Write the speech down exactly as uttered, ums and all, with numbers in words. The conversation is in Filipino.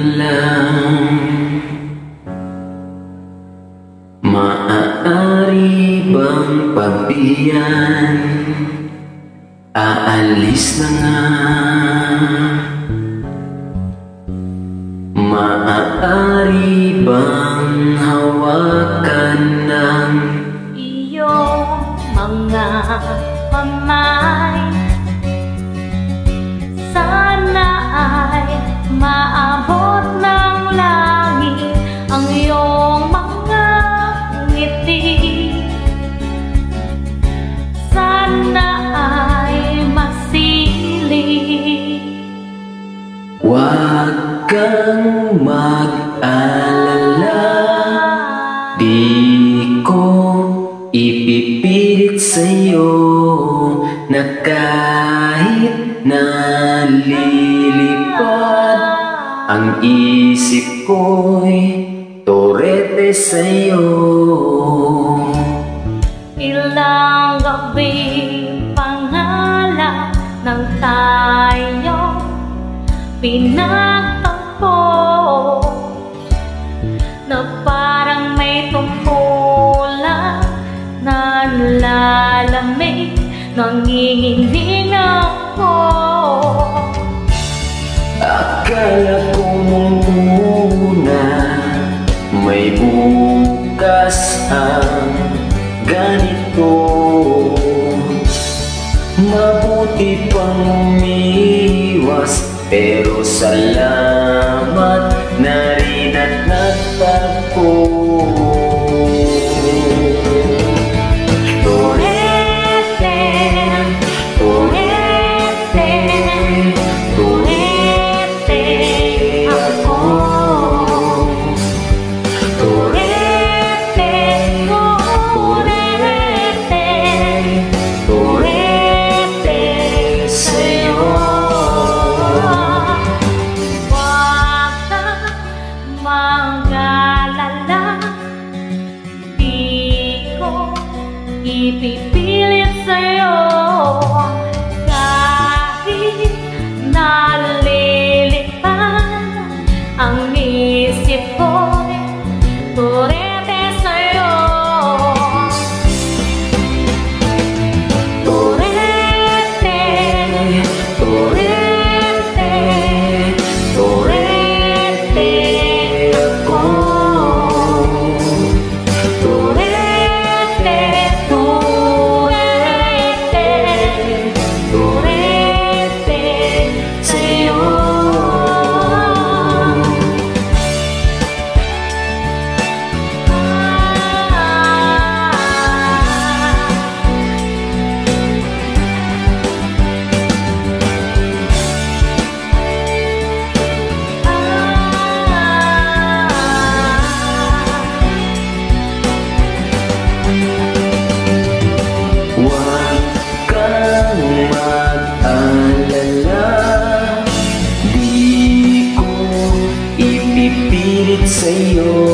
lang. Maaari bang pabiyan? Aalis na nga. Maaari bang hawakan ng iyong mga kamay? Sana ay maabot ng langit ang iyong mga ngiti. Sana ay masilig. Huwag kang mag-alala, di ko ipipilit sa'yo na kahit nalilipad ang isip ko'y torete sa'yo. Ilang gabi pangalan ng tayo pinagtagpo, na parang may tumpulan na lalamig, nanginginig ako. Akala ko nung una may bukas ang ganito, mabuti pang umiwas. Pero salamat na rin at nagtagpo. Torete, torete, torete ako. Torete, torete, torete sa'yo. Mag-alala, di ko ipipilit sa'yo kahit nalilipad ang isip ko'y torete sa'yo. Torete, torete, torete. Pilit sa'yo